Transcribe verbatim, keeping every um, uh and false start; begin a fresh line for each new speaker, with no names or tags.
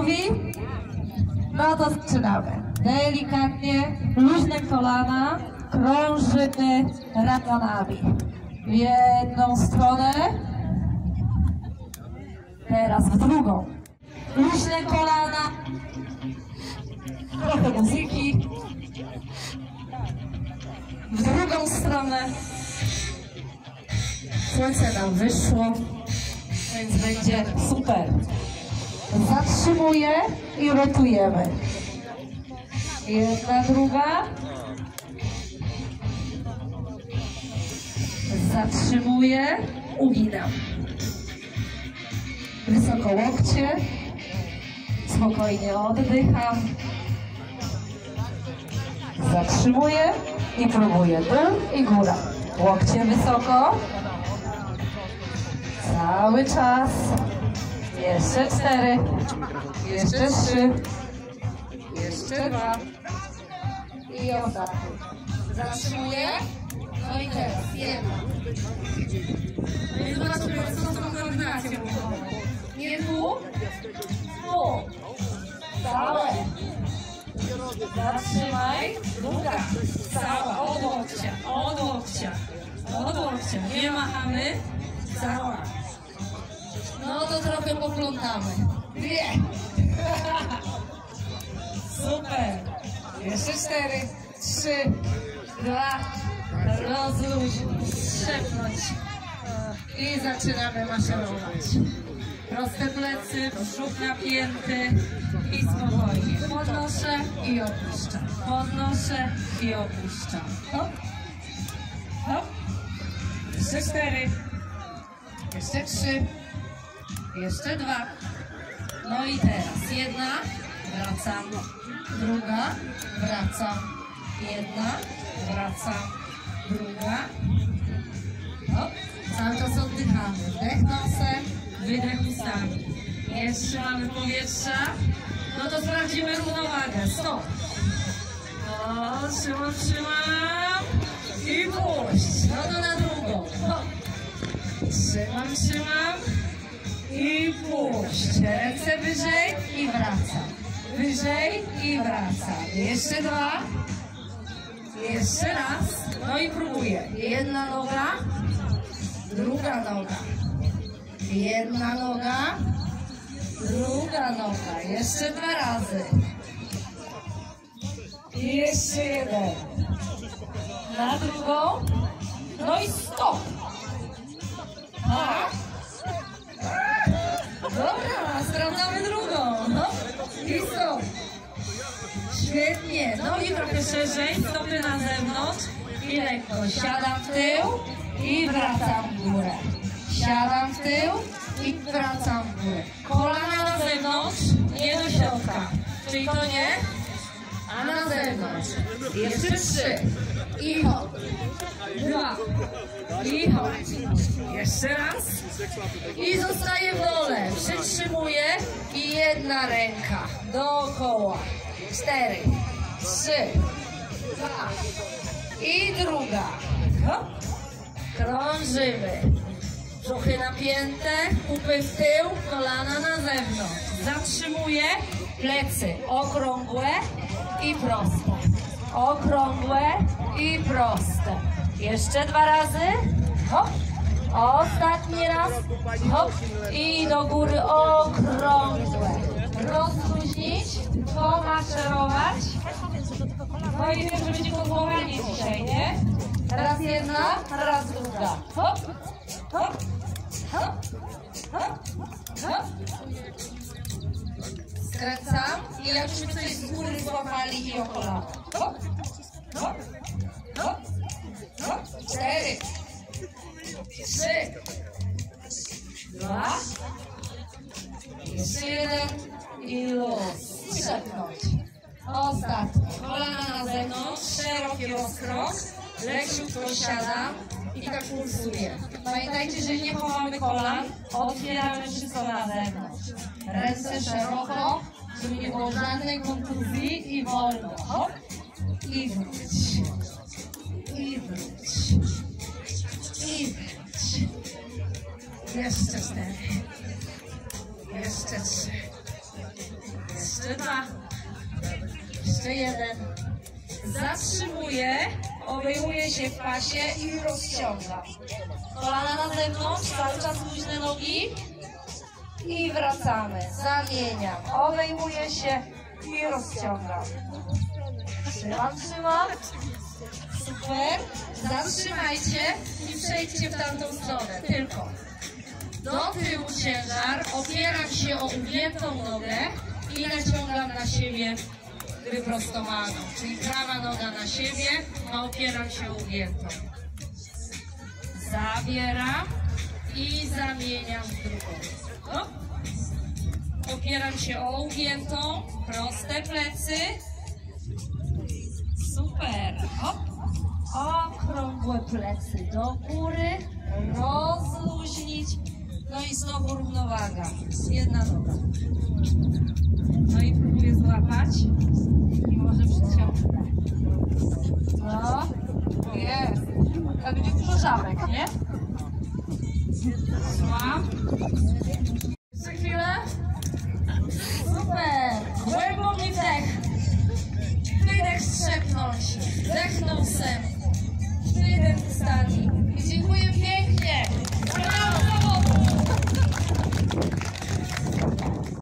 Gotowi? No to zaczynamy. Delikatnie, luźne kolana, krążymy ramionami. W jedną stronę, teraz w drugą. Luźne kolana, trochę muzyki. W drugą stronę. Słońce nam wyszło, więc będzie super. Zatrzymuję i rotujemy. Jedna, druga. Zatrzymuję, uginam. Wysoko łokcie. Spokojnie oddycham. Zatrzymuję i próbuję. Dół i góra. Łokcie wysoko. Cały czas. Jeszcze cztery. Jeszcze trzy. Jeszcze dwa. I ostatni. Zatrzymuję. No i teraz jedna. Zobaczmy, co z tą koordynacją. Nie tu. Tu. Całe. Zatrzymaj. Druga. Cała. Od łokcia. Od łokcia. Od łokcia. Nie machamy. Cała. No to trochę poplątamy. Dwie. Super. Jeszcze cztery. Trzy. Dwa. Rozluźnić. Szepnąć. I zaczynamy maszerować. Proste plecy, brzuch napięty i spokojnie. Podnoszę i opuszczam. Podnoszę i opuszczam. Hop. Hop. Jeszcze cztery. Jeszcze trzy. Jeszcze dwa. No i teraz jedna. Wracam. Druga. Wracam. Jedna. Wracam. Druga. Hop. Cały czas oddychamy. Wdech nosem. Wydech ustami. Jeszcze mamy powietrza. No to sprawdzimy równowagę. Stop. No, trzymam, trzymam. I puść. No to na drugą. Hop. Trzymam, trzymam. I puść. Ręce wyżej i wracam. Wyżej i wracam. Jeszcze dwa. Jeszcze raz. No i próbuję. Jedna noga. Druga noga. Jedna noga. Druga noga. Jeszcze dwa razy. I jeszcze jeden. Na drugą. No i stop. Tak. Dobra, sprawdzamy drugą. No. I stop. Świetnie. No i trochę szerzej. Stopy na zewnątrz. I lekko. Siadam w tył i wracam w górę. Siadam w tył i wracam w górę. Kolana na zewnątrz, nie do środka. Czyli to nie, a na zewnątrz. Jeszcze trzy. I hop. Dwa. I hop. Jeszcze raz. I zostaję w dole. Przytrzymuję i jedna ręka dookoła. Cztery. Trzy. Dwa. I druga. Hop. Krążymy. Brzuchy napięte, kupy w tył, kolana na zewnątrz. Zatrzymuję, plecy okrągłe i proste. Okrągłe i proste. Jeszcze dwa razy. Hop. Ostatni raz. Hop. I do góry okrągłe. Rozluźnić, pomaszerować. No i wiem, że będzie podwołanie dzisiaj, nie? Raz jedna, raz druga. Hop. Hop, hop, hop, hop. Skręcam i jakbyśmy coś z góry złapali i o kolana. Hop, hop, hop, hop. Cztery, trzy, dwa, jeszcze jeden i luz. Szepnąć. Ostatni. Kolana na zewnątrz, szeroki rozkrok, leciutko siadam. I tak pulsuje. Pamiętajcie, że nie chowamy kolan, otwieramy wszystko na zewnątrz. Ręce szeroko, żeby nie było żadnej kontuzji i wolno. Hop. I wróć. I wróć. I wróć. Jeszcze cztery. Jeszcze trzy. Jeszcze dwa. Jeszcze jeden. Zatrzymuję, obejmuję się w pasie i rozciągam. Kolana na zewnątrz, cały czas luźne nogi. I wracamy. Zamieniam. Obejmuję się i rozciągam. Trzymam, trzymam. Super. Zatrzymajcie i przejdźcie w tamtą stronę. Tylko do tyłu ciężar, opieram się o ugiętą nogę i naciągam na siebie wyprostowaną. Czyli prawa noga na siebie, a opieram się o ugiętą. Zabieram i zamieniam w drugą. O. Opieram się o ugiętą, proste plecy. Super. Hop. Okrągłe plecy do góry, rozluźnić, no i znowu równowaga, jedna noga. No i próbuję złapać i może przyciągnę. No, jest. Tak będzie dużo żabek, nie? Złam. Jeszcze chwilę. Super. Głęboki wdech. Wydech strzepnąć. Wdech nosem. Wydech ustami. I dziękuję pięknie.